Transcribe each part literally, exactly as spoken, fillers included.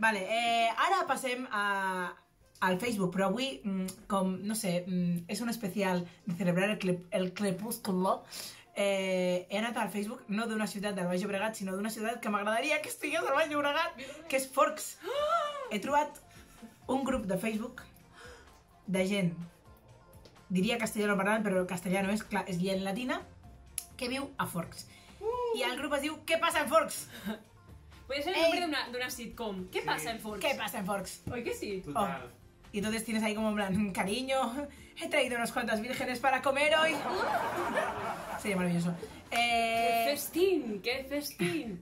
Vale, eh, ara passem a, al Facebook, però avui, com, no sé, és un especial de celebrar el, cle, el crepúsculo. Eh, he anat al Facebook, no d'una ciutat del Baix Llobregat, sinó d'una ciutat que m'agradaria que estigués al Baix Llobregat, que és Forcs. He trobat un grup de Facebook de gent, diria castellano parlant, però el castellà no és, clar, és gent latina, que viu a Forcs. I el grup es diu ¿Qué pasa en Forcs? Puede ser el nombre de una, de una sitcom. ¿Qué sí. pasa en Forks? ¿Qué pasa en Forks? ¿Oye que sí? Total. Oh. Y entonces tienes ahí como en plan, cariño, he traído unas cuantas vírgenes para comer hoy. Sería maravilloso. Eh... ¡Qué festín! ¡Qué festín!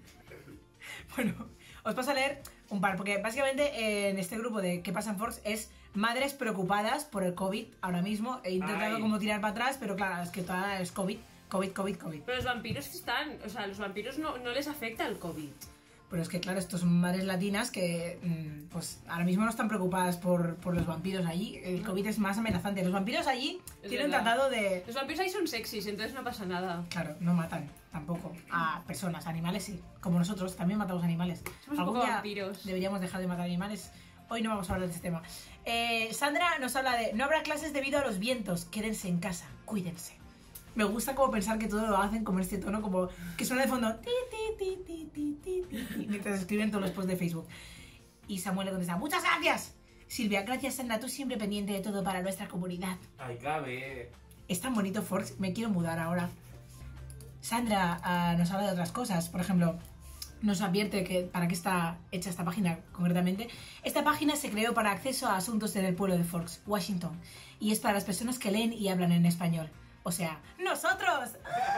Bueno, os paso a leer un par, porque básicamente eh, en este grupo de ¿Qué pasa en Forks? Es madres preocupadas por el COVID ahora mismo. He intentado Ay. como tirar para atrás, pero claro, es que toda es COVID, COVID, COVID, COVID. Pero los vampiros están, o sea, a los vampiros no, no les afecta el COVID. Pero es que, claro, estos son madres latinas que, pues, ahora mismo no están preocupadas por, por los vampiros allí. El COVID es más amenazante. Los vampiros allí es tienen verdad. tratado de... Los vampiros ahí son sexys, entonces no pasa nada. Claro, no matan tampoco a personas. Animales sí. Como nosotros, también matamos animales. Somos un poco vampiros. Deberíamos dejar de matar animales. Hoy no vamos a hablar de este tema. Eh, Sandra nos habla de... No habrá clases debido a los vientos. Quédense en casa. Cuídense. Me gusta como pensar que todo lo hacen como este tono, como que suena de fondo ti, ti, ti, ti, ti, ti, ti, mientras escriben todos los posts de Facebook. Y Samuel le contesta, ¡muchas gracias! Silvia, gracias Sandra, tú siempre pendiente de todo para nuestra comunidad. Ay, cabe. Es tan bonito Forks, me quiero mudar ahora. Sandra uh, nos habla de otras cosas, por ejemplo, nos advierte que para qué está hecha esta página concretamente. Esta página se creó para acceso a asuntos en el pueblo de Forks, Washington, y es para las personas que leen y hablan en español. O sea, ¡nosotros!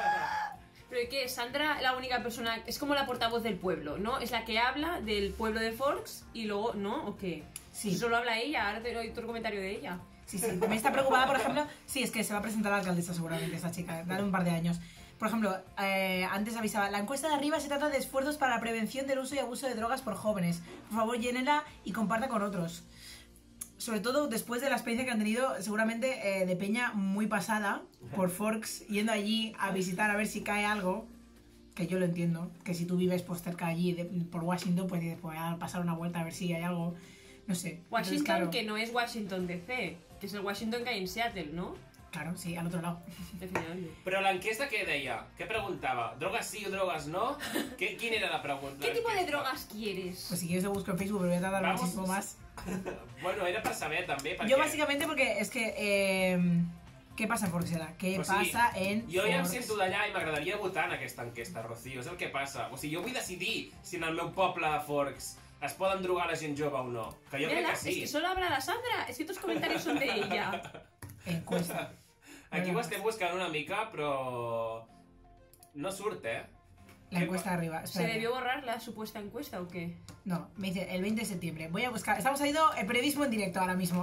Pero que Sandra, la única persona, es como la portavoz del pueblo, ¿no? Es la que habla del pueblo de Forks y luego, ¿no? ¿O qué? Sí. Solo habla ella, ahora te doy otro comentario de ella. Sí, sí. Me está preocupada, por ejemplo, sí, es que se va a presentar a la alcaldesa seguramente esta chica, dale un par de años. Por ejemplo, eh, antes avisaba, la encuesta de arriba se trata de esfuerzos para la prevención del uso y abuso de drogas por jóvenes. Por favor, llénela y comparta con otros. Sobre todo después de la experiencia que han tenido, seguramente eh, de peña muy pasada por Forks, yendo allí a visitar a ver si cae algo, que yo lo entiendo, que si tú vives pues, cerca allí, de, por Washington, pues puedes pasar una vuelta a ver si hay algo, no sé. Washington, entonces, claro, que no es Washington D C, que es el Washington que hay en Seattle, ¿no? Claro, sí, al otro lado. Però l'enquesta què deia? Què preguntava? ¿Drogas sí o drogas no? ¿Qué, ¿Quién era la pregunta? ¿Qué tipo de drogas quieres? Pues si quieres lo busco en Facebook, pero voy a tardar Vamos. muchísimo más. Bueno, era per saber també perquè... Yo básicamente porque es que... Eh, ¿Qué passa en Forks? ¿Qué o sigui, passa en Jo Forks? ja em sento d'allà i m'agradaria votar en aquesta enquesta, Rocío, és el que passa. O sigui, jo vull decidir si en el meu poble de Forks es poden drogar la gent jove o no. Que jo crec que sí. Es que solo habla la Sandra, es que tus comentarios son de ella. Encuesta. Aquí ho estem buscant una mica, però... no surt, eh? La encuesta de arriba. Espérate. ¿Se debió borrar la supuesta encuesta o qué? No, me dice el veinte de septiembre. Voy a buscar... Estamos haciendo el periodismo en directo ahora mismo.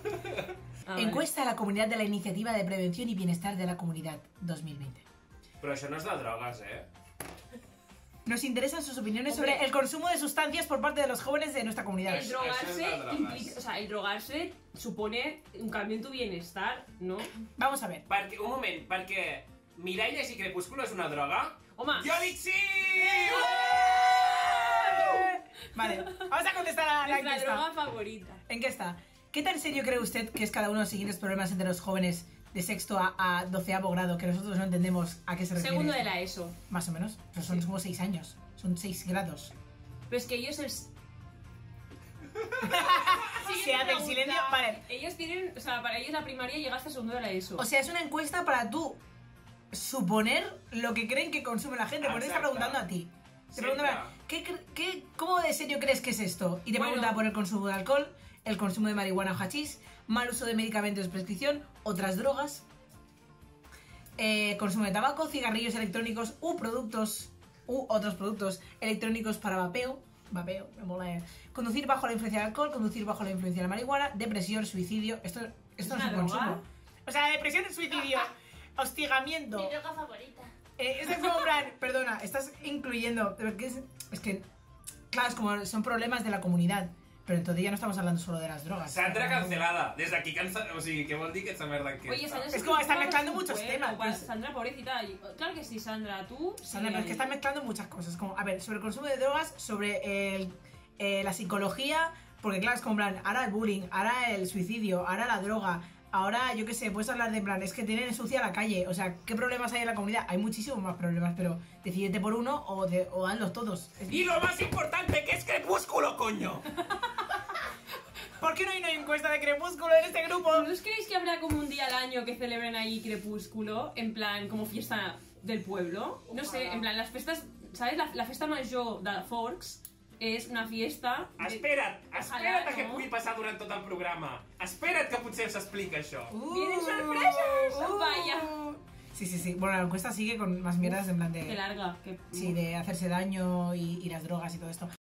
Ah, encuesta vale. a la comunidad de la Iniciativa de Prevención y Bienestar de la Comunidad dos mil veinte. Però això no és de drogues, eh? Nos interesan sus opiniones Hombre. sobre el consumo de sustancias por parte de los jóvenes de nuestra comunidad. El drogarse, implica, o sea, el drogarse supone un cambio en tu bienestar, ¿no? Vamos a ver. Perquè, un moment, perquè Miralles i Crepúsculo és una droga? Home. Jo dic sí! Vale, vamos a contestar a la Nuestra encuesta. droga favorita. Encuesta. ¿Qué tan serio cree usted que es cada uno de los siguientes problemas entre los jóvenes de sexto a, a doceavo grado, que nosotros no entendemos a qué se refiere? Segundo esto? de la ESO. Más o menos. Pero son sí. como seis años. Son seis grados. Pero es que ellos el... Se hace el silencio. Vale. Ellos tienen... O sea, para ellos la primaria llega hasta segundo de la ESO. O sea, es una encuesta para tú suponer lo que creen que consume la gente. Por eso te está preguntando a ti. Te sí, preguntan, claro. ¿qué, qué, ¿cómo de serio crees que es esto? Y te bueno. pregunta por el consumo de alcohol, el consumo de marihuana o hachís, mal uso de medicamentos de prescripción, otras drogas, eh, consumo de tabaco, cigarrillos electrónicos u productos u otros productos electrónicos para vapeo, vapeo, me mola, eh. Conducir bajo la influencia del alcohol, conducir bajo la influencia de la marihuana, depresión, suicidio, esto, esto no es un consumo. O sea, depresión, suicidio, hostigamiento. Mi droga favorita. Eh, es como, Bran, perdona, estás incluyendo, porque es, es que, claro, es como son problemas de la comunidad. Pero entonces ya no estamos hablando solo de las drogas. Sandra cancelada. Desde aquí cancelada. O sea, ¿qué vol dir que esta merda que Oye, Sandra, es como están mezclando muchos bueno, temas. Pues, Sandra, pobrecita. Claro que sí, Sandra, tú... Sandra, sí. pero es que están mezclando muchas cosas. Como, a ver, sobre el consumo de drogas, sobre el, eh, la psicología, porque claro, es como en plan, ahora el bullying, ahora el suicidio, ahora la droga, ahora, yo qué sé, puedes hablar de en plan, es que tienen sucia la calle, o sea, ¿qué problemas hay en la comunidad? Hay muchísimos más problemas, pero decídete por uno o, de, o hazlos todos. Es- Y lo más importante, que es Crepúsculo, coño. ¿Por qué no hay una encuesta de Crepúsculo en este grupo? ¿No os creéis que habrá como un día al año que celebren ahí Crepúsculo? En plan, como fiesta del pueblo. No sé, en plan, las fiestas... ¿Sabes? La, la festa major de Forks és una fiesta... de- Espera't, espera't Ojalà, a què no? pugui passar durant tot el programa. Espera't que potser s'explica això. Uh, ¡Vienen sorpresas! Vaya. Sí, sí, sí. Bueno, la encuesta sigue con más mierdas en plan Qué de... larga. Que... Sí, de hacerse daño y, y las drogas y todo esto.